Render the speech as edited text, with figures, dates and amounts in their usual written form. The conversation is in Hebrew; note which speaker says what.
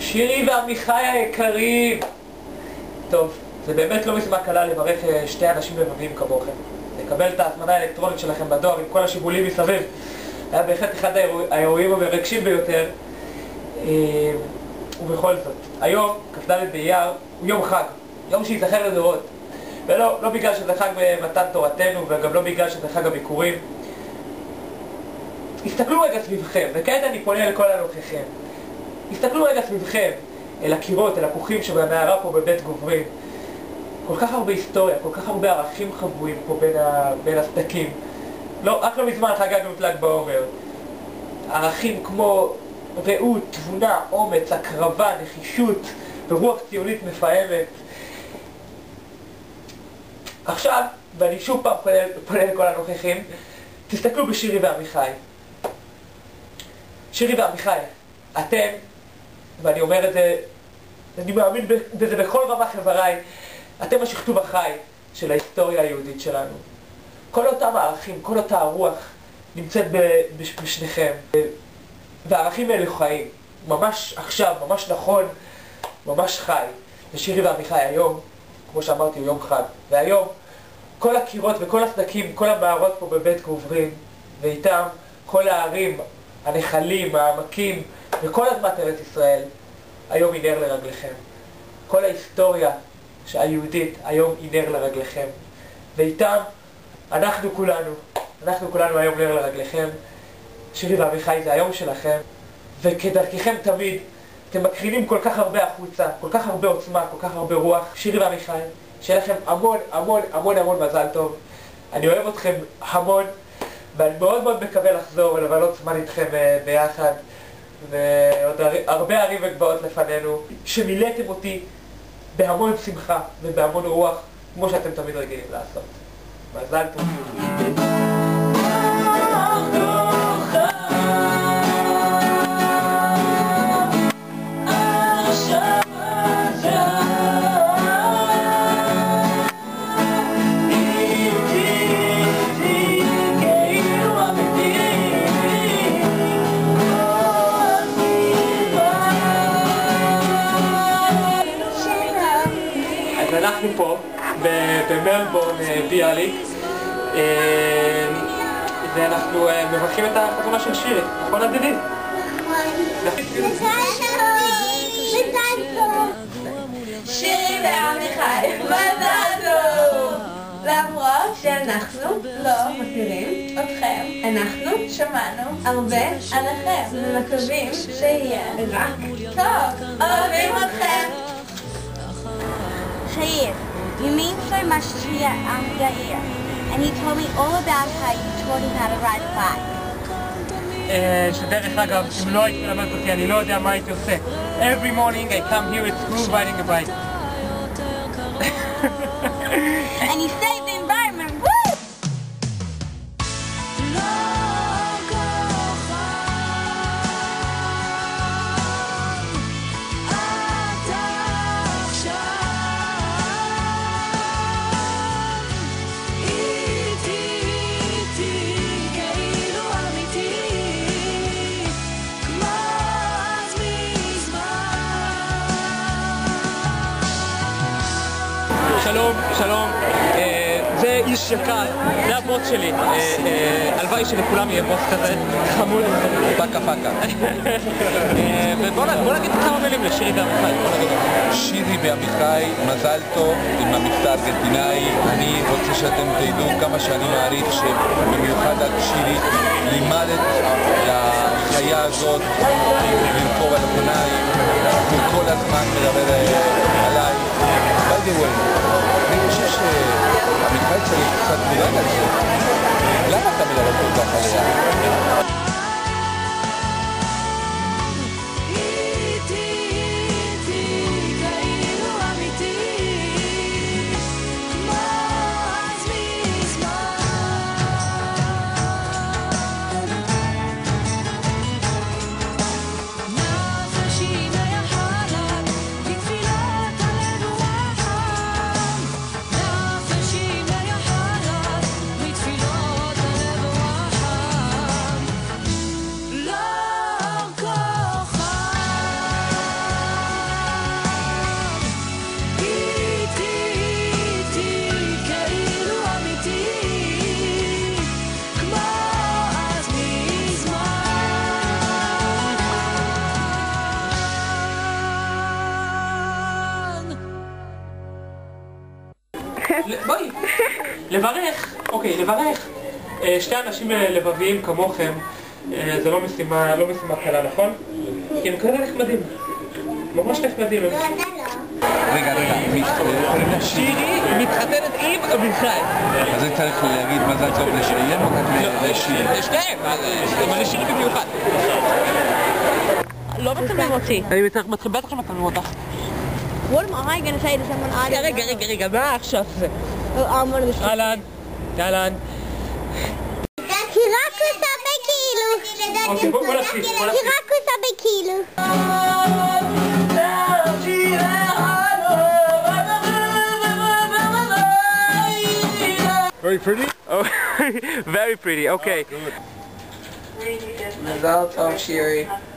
Speaker 1: שירי ועמיחי היקרים! טוב, זה באמת לא משימה קלה לברך שתי אנשים לבבים כמוכם. לקבל את ההזמנה האלקטרונית שלכם בדואר עם כל השיבולים מסביב היה בהחלט אחד האירועים המרגשים ביותר. ובכל זאת, היום, כ"ד באייר, הוא יום חג, יום שיזכר לדורות. ולא בגלל שזה חג במתן תורתנו, וגם לא בגלל שזה חג הביקורים. הסתכלו רגע סביבכם, וכעת אני פונה לכל הנוכחים. הסתכלו רגע סביבכם, אל הקירות, אל הכוכים שבמערה פה בבית גוברין. כל כך הרבה היסטוריה, כל כך הרבה ערכים חבויים פה בין הסדקים. רק לא מזמן חגגנו את ל"ג בעומר. ערכים כמו רעות, תבונה, אומץ, הקרבה, נחישות ורוח ציונית מפעמת. עכשיו, ואני שוב פעם פונה לכל הנוכחים, תסתכלו בשירי ועמיחי. שירי ועמיחי, אתם, ואני אומר את זה, אני מאמין בזה בכל רמ"ח איבריי, אתם השכתוב החי של ההיסטוריה היהודית שלנו. כל אותם הערכים, כל אותה הרוח נמצאת בשניכם. והערכים האלה חיים, ממש עכשיו, ממש נכון, ממש חי. ושירי ועמיחי היום, כמו שאמרתי, הוא יום חג. והיום, כל הקירות וכל הסדקים, כל המערות פה בבית גוברין, ואיתם כל הערים, הנחלים, העמקים, וכל אדמת ארץ ישראל, היום היא נר לרגליכם. כל ההיסטוריה היהודית היום היא נר לרגליכם. ואיתם אנחנו כולנו היום נר לרגליכם. שירי ועמיחי זה היום שלכם, וכדרככם תמיד אתם מקרינים כל כך הרבה החוצה, כל כך הרבה עוצמה, כל כך הרבה רוח. שירי ועמיחי, שיהיה לכם המון המון המון המון מזל טוב. אני אוהב אתכם המון, ואני מאוד מאוד מקווה לחזור ולבלות זמן איתכם ביחד, ועוד הרבה ערים וגבעות לפנינו, שמילאתם אותי בהמון שמחה ובהמון רוח, כמו שאתם תמיד רגילים לעשות. מזל טוב. אנחנו פה במלבורן ביאליק, ואנחנו מברכים את החתונה של שירי, נכון עדידי?
Speaker 2: שירי ועמיחי, מזל טוב! למרות שאנחנו לא מכירים אתכם, אנחנו שמענו הרבה עליכם ומקווים שיהיה רק טוב. אוהבים אתכם!
Speaker 3: Shahir, you mean so much to Yair, and he told me all about how you taught him how to ride a bike.
Speaker 1: שדרך אגב, אם לא הייתי ללמד אותי, אני לא יודע מה הייתי עושה. Every morning I come here at school riding a bike.
Speaker 3: And you saved the environment, woo!
Speaker 1: שלום, זה איש יקר, זה הבוס שלי, הלוואי שלכולם יהיה בוס כזה, חמוד.
Speaker 4: פקה.
Speaker 1: ובוא נגיד כמה מילים לשירי ועמיחי.
Speaker 4: שירי ועמיחי, מזל טוב עם המבטא הארגנטינאי. אני רוצה שאתם תדעו כמה שאני מעריך שבמיוחד את שירי לימדת לחיה הזאת לרכוב על אופניים, וכל הזמן מדבר עליי. by the way, אני חושב שעמיחי צריך קצת מילה על זה. למה אתה מדבר כל כך עליה?
Speaker 1: בואי. לברך. אוקיי, לברך. שתי אנשים לבביים כמוכם, זה לא משימה קלה, נכון? כי הם כאלה נחמדים. ממש נחמדים.
Speaker 4: רגע, קוראים לה
Speaker 1: שירי מתחתנת עם אביחי.
Speaker 4: אז אני צריך להגיד מזל טוב לשניהם או רק לשירי?
Speaker 1: לשניהם, אבל לשירי במיוחד.
Speaker 3: לא מצלמים אותי.
Speaker 1: בטח שמצלמים אותך.
Speaker 3: What am I going to say to someone I don't know?
Speaker 1: רגע, מה עכשיו זה?
Speaker 3: I'm one of the
Speaker 1: אהלן.
Speaker 3: היא רק עושה בכאילו.
Speaker 1: אוקיי, בוא נתחיל.
Speaker 3: היא רק עושה בכאילו.
Speaker 4: Very pretty?
Speaker 1: Oh, very pretty, okay.
Speaker 5: מזל טוב שירי.